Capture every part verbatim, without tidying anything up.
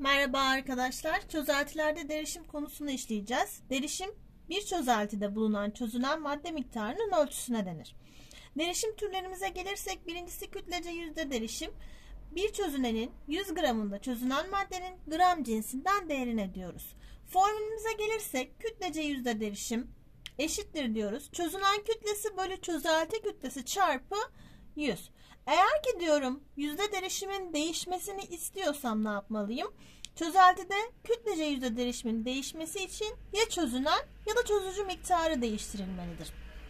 Merhaba arkadaşlar. Çözeltilerde derişim konusunu işleyeceğiz. Derişim bir çözeltide bulunan çözünen madde miktarının ölçüsüne denir. Derişim türlerimize gelirsek birincisi kütlece yüzde derişim. Bir çözünenin yüz gramında çözünen maddenin gram cinsinden değerine diyoruz. Formülümüze gelirsek kütlece yüzde derişim eşittir diyoruz. Çözünen kütlesi bölü çözelti kütlesi çarpı yüz. Eğer ki diyorum yüzde derişimin değişmesini istiyorsam ne yapmalıyım? Çözeltide kütlece yüzde derişimin değişmesi için ya çözünen ya da çözücü miktarı değiştirilmelidir.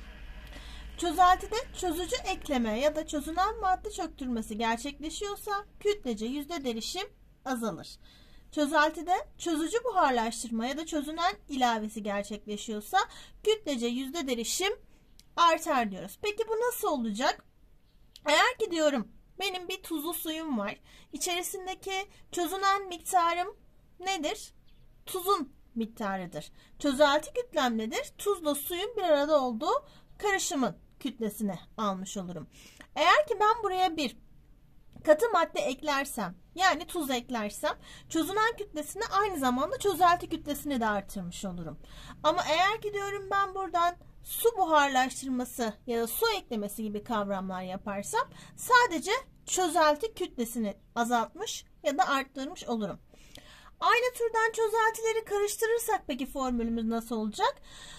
Çözeltide çözücü ekleme ya da çözünen madde çöktürmesi gerçekleşiyorsa kütlece yüzde derişim azalır. Çözeltide çözücü buharlaştırma ya da çözünen ilavesi gerçekleşiyorsa kütlece yüzde derişim artar diyoruz. Peki bu nasıl olacak? Eğer ki diyorum benim bir tuzlu suyum var. İçerisindeki çözünen miktarım nedir? Tuzun miktarıdır. Çözelti kütlem nedir? Tuzla suyun bir arada olduğu karışımın kütlesini almış olurum. Eğer ki ben buraya bir katı madde eklersem, yani tuz eklersem, çözünen kütlesini aynı zamanda çözelti kütlesini de artırmış olurum. Ama eğer ki diyorum ben buradan su buharlaştırması ya da su eklemesi gibi kavramlar yaparsam sadece çözelti kütlesini azaltmış ya da arttırmış olurum. Aynı türden çözeltileri karıştırırsak peki formülümüz nasıl olacak?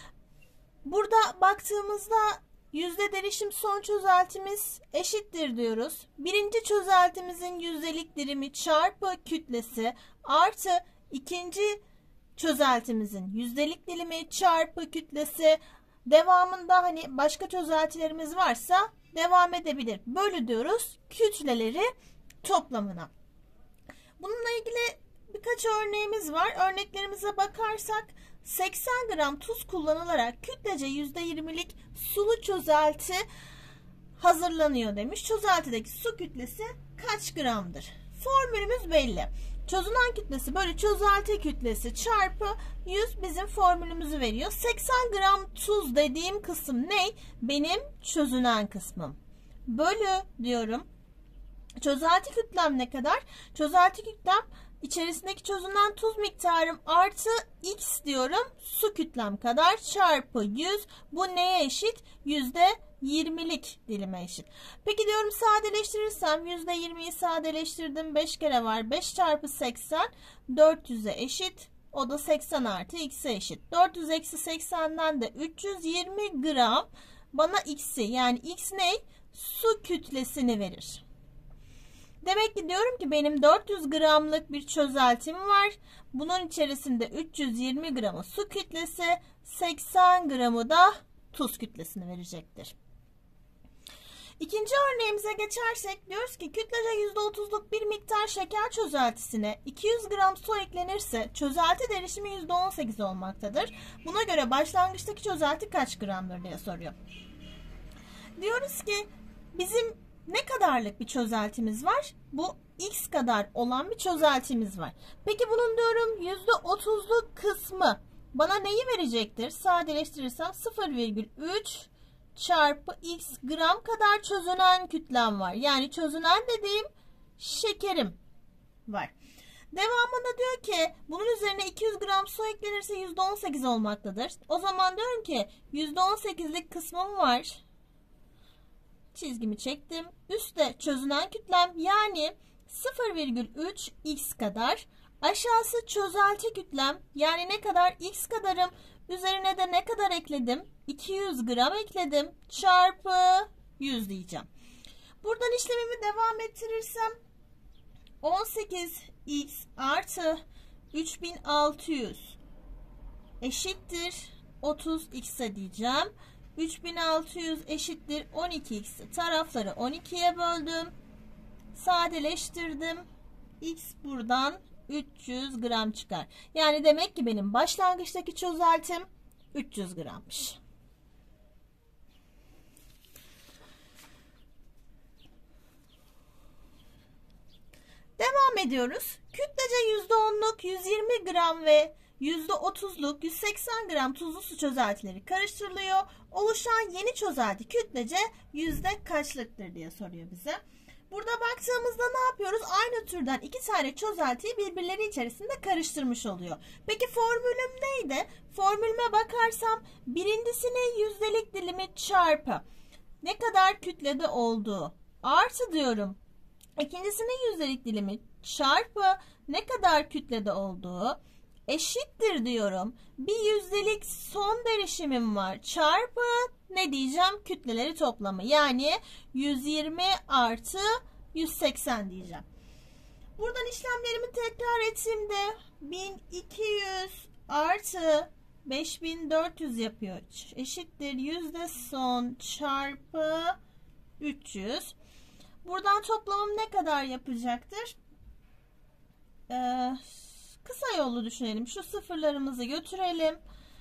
Burada baktığımızda yüzde derişim son çözeltimiz eşittir diyoruz. Birinci çözeltimizin yüzdelik dirimi çarpı kütlesi artı ikinci çözeltimizin yüzdelik dilimi çarpı kütlesi. Devamında hani başka çözeltilerimiz varsa devam edebilir. Bölü diyoruz kütleleri toplamına. Bununla ilgili birkaç örneğimiz var. Örneklerimize bakarsak seksen gram tuz kullanılarak kütlece yüzde yirmilik sulu çözelti hazırlanıyor demiş. Çözeltideki su kütlesi kaç gramdır? Formülümüz belli. Çözünen kütlesi bölü çözelti kütlesi çarpı yüz bizim formülümüzü veriyor. seksen gram tuz dediğim kısım ne? Benim çözünen kısmım. Bölü diyorum. Çözelti kütlem ne kadar? Çözelti kütlem içerisindeki çözünen tuz miktarım artı x diyorum. Su kütlem kadar çarpı yüz. Bu neye eşit? yüzde yirmilik dilime eşit. Peki diyorum sadeleştirirsem yüzde yirmiyi sadeleştirdim. beş kere var. beş çarpı seksen dört yüze eşit. O da seksen artı x'e eşit. dört yüz eksi seksenden de üç yüz yirmi gram bana x'i, yani x ne? Su kütlesini verir. Demek ki diyorum ki benim dört yüz gramlık bir çözeltim var. Bunun içerisinde üç yüz yirmi gramı su kütlesi, seksen gramı da tuz kütlesini verecektir. İkinci örneğimize geçersek diyoruz ki kütlece yüzde otuzluk bir miktar şeker çözeltisine iki yüz gram su eklenirse çözelti derişimi yüzde on sekiz olmaktadır. Buna göre başlangıçtaki çözelti kaç gramdır diye soruyor. Diyoruz ki bizim ne kadarlık bir çözeltimiz var? Bu x kadar olan bir çözeltimiz var. Peki bunun diyorum yüzde otuzluk kısmı bana neyi verecektir? Sadeleştirirsem sıfır virgül üç çarpı x gram kadar çözünen kütlem var. Yani çözünen dediğim şekerim var. Devamında diyor ki bunun üzerine iki yüz gram su eklenirse yüzde on sekiz olmaktadır. O zaman diyorum ki yüzde on sekizlik kısmım var. Çizgimi çektim. Üstte çözünen kütlem yani sıfır virgül üç x kadar. Aşağısı çözelti kütlem yani ne kadar? X kadarım. Üzerine de ne kadar ekledim? iki yüz gram ekledim. Çarpı yüz diyeceğim. Buradan işlemimi devam ettirirsem on sekiz x artı üç bin altı yüz eşittir otuz x'e diyeceğim. üç bin altı yüz eşittir on iki x'i tarafları on ikiye böldüm. Sadeleştirdim. X buradan üç yüz gram çıkar. Yani demek ki benim başlangıçtaki çözeltim üç yüz grammış. Devam ediyoruz. Kütlece yüzde onluk yüz yirmi gram ve yüzde otuzluk yüz seksen gram tuzlu su çözeltileri karıştırılıyor. Oluşan yeni çözelti kütlece yüzde kaçlıktır diye soruyor bize. Burada baktığımızda ne yapıyoruz? Aynı türden iki tane çözeltiyi birbirleri içerisinde karıştırmış oluyor. Peki formülüm neydi? Formülüme bakarsam birincisinin yüzdelik dilimi çarpı ne kadar kütlede olduğu artı diyorum. İkincisinin yüzdelik dilimi çarpı ne kadar kütlede olduğu eşittir diyorum. Bir yüzdelik son derişimim var. Çarpı ne diyeceğim? Kütleleri toplamı. Yani yüz yirmi artı yüz seksen diyeceğim. Buradan işlemlerimi tekrar ettiğimde bin iki yüz artı beş bin dört yüz yapıyor. Eşittir yüzde son çarpı üç yüz. Buradan toplamım ne kadar yapacaktır? Ee, kısa yollu düşünelim. Şu sıfırlarımızı götürelim.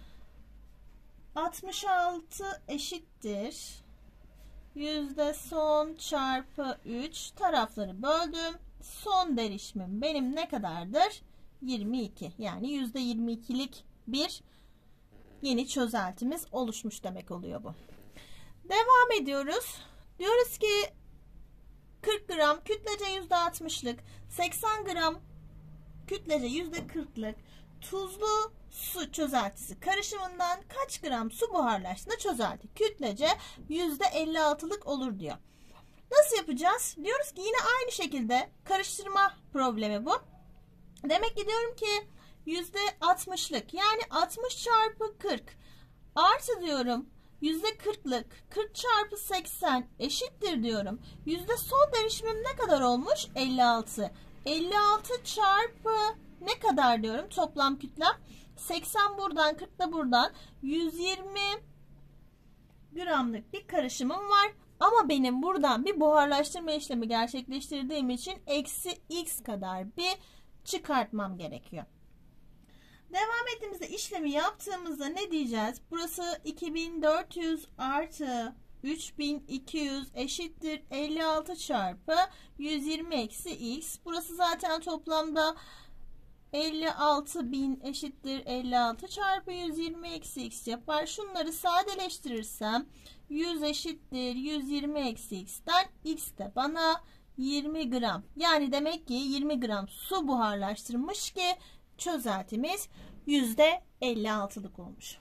altmış altı eşittir. Yüzde son çarpı üç. Tarafları böldüm. Son derişimim benim ne kadardır? yirmi iki. Yani yüzde yirmi ikilik bir yeni çözeltimiz oluşmuş demek oluyor bu. Devam ediyoruz. Diyoruz ki kırk gram kütlece yüzde altmışlık, seksen gram kütlece yüzde kırklık tuzlu su çözeltisi karışımından kaç gram su buharlaştığında çözelti kütlece yüzde elli altılık olur diyor. Nasıl yapacağız? Diyoruz ki yine aynı şekilde karıştırma problemi bu. Demek ki diyorum ki yüzde altmışlık yani altmış çarpı kırk artı diyorum yüzde kırklık kırk çarpı seksen eşittir diyorum. Yüzde son derişimim ne kadar olmuş? elli altı. elli altı çarpı ne kadar diyorum toplam kütlem? seksen buradan kırk da buradan yüz yirmi gramlık bir karışımım var. Ama benim buradan bir buharlaştırma işlemi gerçekleştirdiğim için eksi x kadar bir çıkartmam gerekiyor. Devam ettiğimizde işlemi yaptığımızda ne diyeceğiz? Burası iki bin dört yüz artı üç bin iki yüz eşittir elli altı çarpı yüz yirmi eksi x. Burası zaten toplamda elli altı bin eşittir elli altı çarpı yüz yirmi eksi x yapar. Şunları sadeleştirirsem yüz eşittir yüz yirmi eksi x'ten x de bana yirmi gram. Yani demek ki yirmi gram su buharlaştırmış ki çözeltimiz yüzde elli altılık olmuş.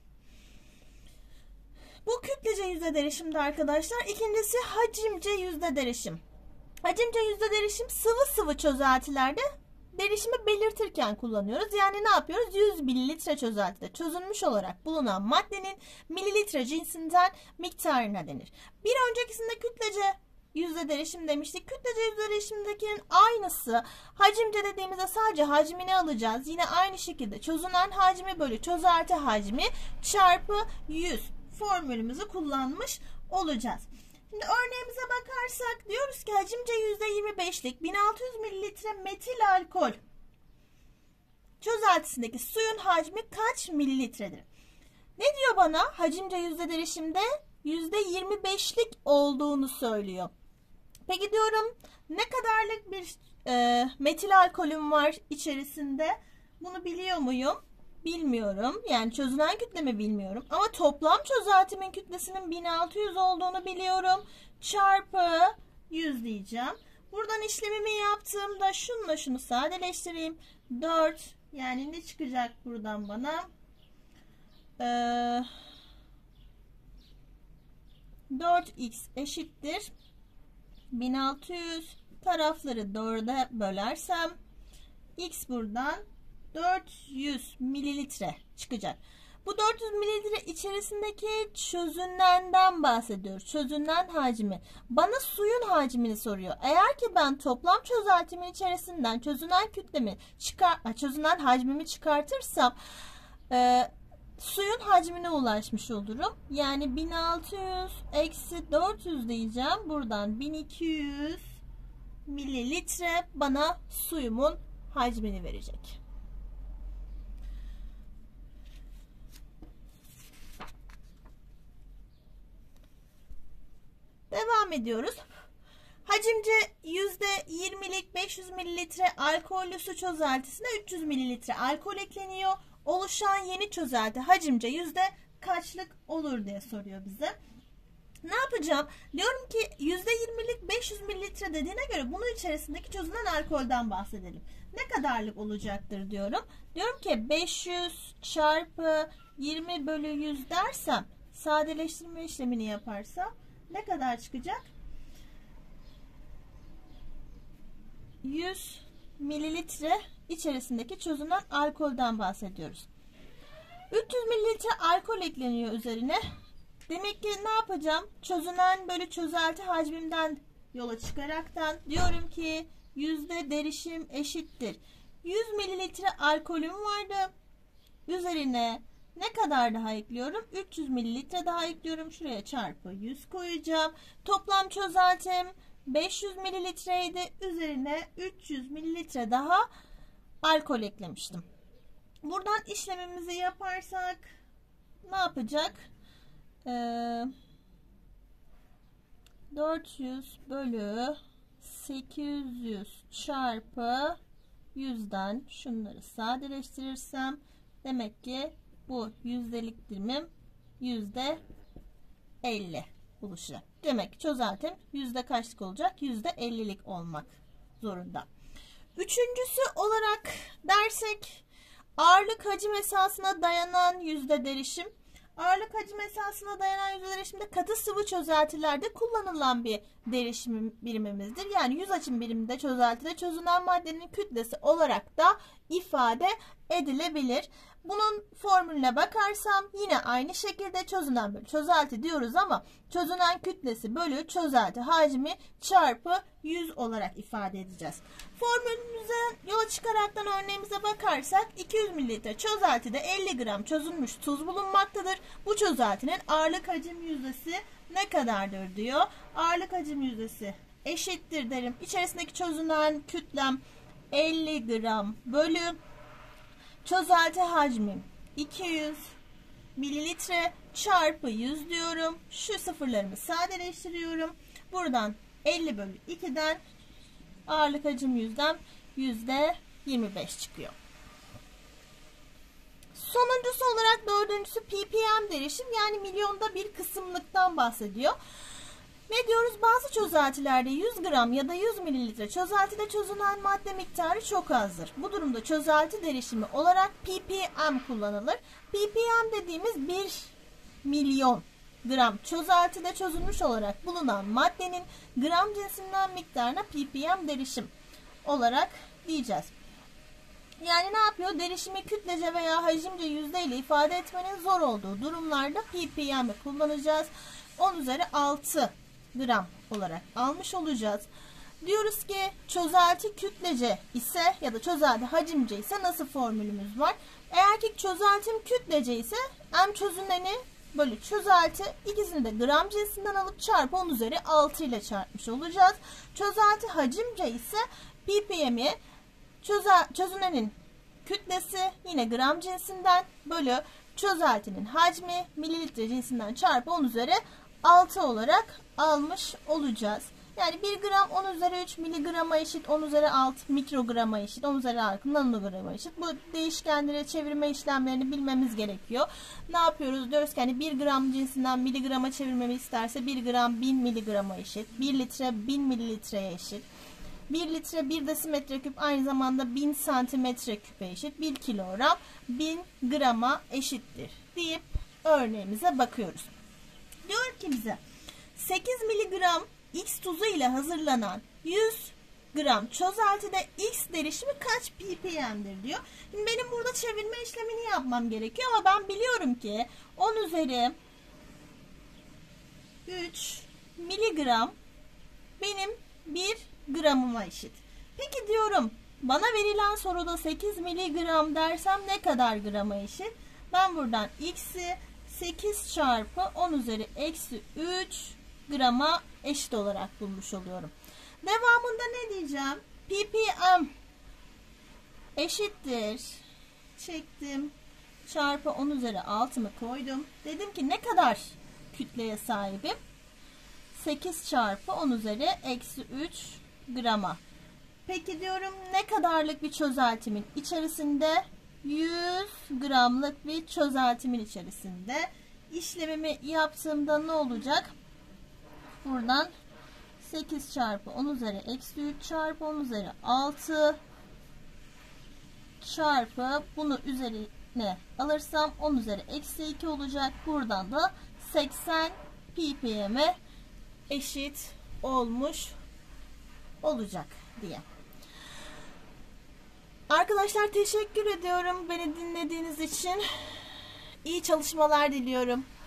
Bu kütlece yüzde derişimde arkadaşlar. İkincisi hacimce yüzde derişim. Hacimce yüzde derişim sıvı sıvı çözeltilerde derişimi belirtirken kullanıyoruz. Yani ne yapıyoruz? yüz mililitre çözeltide çözülmüş olarak bulunan maddenin mililitre cinsinden miktarına denir. Bir öncekisinde kütlece yüzde derişim demiştik. Kütlece yüzde derişimdekinin aynısı. Hacimce dediğimizde sadece hacmini alacağız. Yine aynı şekilde çözünen hacmi bölü çözelti hacmi çarpı yüz formülümüzü kullanmış olacağız. Şimdi örneğimize bakarsak diyoruz ki hacimce yüzde yirmi beşlik bin altı yüz mililitre metil alkol çözeltisindeki suyun hacmi kaç mililitredir? Ne diyor bana? Hacimce yüzde derişimde yüzde yirmi beşlik olduğunu söylüyor. Peki diyorum ne kadarlık bir e, metil alkolüm var içerisinde? Bunu biliyor muyum? Bilmiyorum. Yani çözünen kütlemi bilmiyorum. Ama toplam çözeltimin kütlesinin bin altı yüz olduğunu biliyorum. Çarpı yüz diyeceğim. Buradan işlemimi yaptığımda şununla şunu sadeleştireyim. dört yani ne çıkacak buradan bana? Ee, dört x eşittir bin altı yüz tarafları dörde bölersem x buradan dört yüz mililitre çıkacak. Bu dört yüz mililitre içerisindeki çözünenden bahsediyoruz. Çözünen hacmi. Bana suyun hacmini soruyor. Eğer ki ben toplam çözeltimin içerisinden çözünen kütlemi çıkar, çözünen hacmimi çıkartırsam e, suyun hacmine ulaşmış olurum. Yani bin altı yüz eksi dört yüz diyeceğim. Buradan bin iki yüz mililitre bana suyumun hacmini verecek. Devam ediyoruz. Hacimce yüzde yirmilik beş yüz mililitre alkollü su çözeltisine üç yüz mililitre alkol ekleniyor. Oluşan yeni çözelti hacimce yüzde kaçlık olur diye soruyor bize. Ne yapacağım? Diyorum ki yüzde yirmilik beş yüz mililitre dediğine göre bunun içerisindeki çözünen alkolden bahsedelim. Ne kadarlık olacaktır diyorum. Diyorum ki beş yüz çarpı yirmi bölü yüz dersem, sadeleştirme işlemini yaparsam ne kadar çıkacak? yüz mililitre içerisindeki çözünen alkolden bahsediyoruz. üç yüz mililitre alkol ekleniyor üzerine. Demek ki ne yapacağım? Çözünen bölü çözelti hacmimden yola çıkaraktan diyorum ki yüzde derişim eşittir. yüz mililitre alkolüm vardı. Üzerine ne kadar daha ekliyorum? üç yüz mililitre daha ekliyorum. Şuraya çarpı yüz koyacağım. Toplam çözeltim beş yüz mililitreydi. Üzerine üç yüz mililitre daha alkol eklemiştim. Buradan işlemimizi yaparsak ne yapacak? Ee, dört yüz bölü sekiz yüz çarpı yüzden şunları sadeleştirirsem demek ki bu yüzdelik dilimim yüzde elli oluşacak. Demek ki çözeltim yüzde kaçlık olacak? yüzde ellilik olmak zorunda. Üçüncüsü olarak dersek ağırlık hacim esasına dayanan yüzde derişim. Ağırlık hacim esasına dayanan yüzde derişimde katı sıvı çözeltilerde kullanılan bir derişim birimimizdir. Yani yüz hacim biriminde çözeltide çözünen maddenin kütlesi olarak da ifade edilebilir. Bunun formülüne bakarsam yine aynı şekilde çözünen bölü çözelti diyoruz ama çözünen kütlesi bölü çözelti hacmi çarpı yüz olarak ifade edeceğiz. Formülümüze yola çıkaraktan örneğimize bakarsak iki yüz mililitre çözeltide elli gram çözülmüş tuz bulunmaktadır. Bu çözeltinin ağırlık hacim yüzdesi ne kadardır diyor. Ağırlık hacim yüzdesi eşittir derim. İçerisindeki çözünen kütlem elli gram bölü çözelti hacmim iki yüz mililitre çarpı yüz diyorum. Şu sıfırlarımı sadeleştiriyorum. Buradan elli bölü iki'den ağırlık hacim yüzdem yüzde yirmi beş çıkıyor. Sonuncusu olarak dördüncüsü ppm derişim, yani milyonda bir kısımlıktan bahsediyor. Ne diyoruz? Bazı çözeltilerde yüz gram ya da yüz mililitre çözeltide çözünen madde miktarı çok azdır. Bu durumda çözelti derişimi olarak ppm kullanılır. ppm dediğimiz bir milyon gram çözeltide çözülmüş olarak bulunan maddenin gram cinsinden miktarına ppm derişim olarak diyeceğiz. Yani ne yapıyor? Derişimi kütlece veya hacimce yüzdeyle ifade etmenin zor olduğu durumlarda ppm'i kullanacağız. on üzeri altı gram olarak almış olacağız. Diyoruz ki çözelti kütlece ise ya da çözelti hacimce ise nasıl formülümüz var? Eğer ki çözeltim kütlece ise m çözüneni bölü çözelti, ikisini de gram cinsinden alıp çarpı on üzeri altı ile çarpmış olacağız. Çözelti hacimce ise ppm'i çözünenin kütlesi yine gram cinsinden bölü çözeltinin hacmi mililitre cinsinden çarpı on üzeri altı olarak almış olacağız. Yani bir gram on üzeri üç miligrama eşit, on üzeri altı mikrograma eşit, on üzeri altı nanograma eşit. Bu değişkenlere çevirme işlemlerini bilmemiz gerekiyor. Ne yapıyoruz? Diyoruz ki hani bir gram cinsinden miligrama çevirmemi isterse bir gram bin miligrama eşit, bir litre bin mililitreye eşit. bir litre bir desimetre küp aynı zamanda bin santimetre küpe eşit. bir kilogram bin grama eşittir deyip örneğimize bakıyoruz. Diyor ki bize sekiz miligram X tuzu ile hazırlanan yüz gram çözeltide X derişimi kaç ppm'dir diyor. Şimdi benim burada çevirme işlemini yapmam gerekiyor ama ben biliyorum ki on üzeri üç miligram benim bir gramıma eşit. Peki diyorum, bana verilen soruda sekiz miligram dersem ne kadar grama eşit? Ben buradan X'i sekiz çarpı on üzeri eksi üç grama eşit olarak bulmuş oluyorum. Devamında ne diyeceğim? ppm eşittir. Çektim. Çarpı on üzeri altımı koydum. Dedim ki ne kadar kütleye sahibim? sekiz çarpı on üzeri eksi üç grama. Peki diyorum, ne kadarlık bir çözeltimin içerisinde? yüz gramlık bir çözeltimin içerisinde. İşlemimi yaptığımda ne olacak? Buradan sekiz çarpı on üzeri eksi üç çarpı on üzeri altı çarpı bunu üzerine alırsam on üzeri eksi iki olacak. Buradan da seksen ppm'e eşit olmuş olacak diye. Arkadaşlar teşekkür ediyorum beni dinlediğiniz için. İyi çalışmalar diliyorum.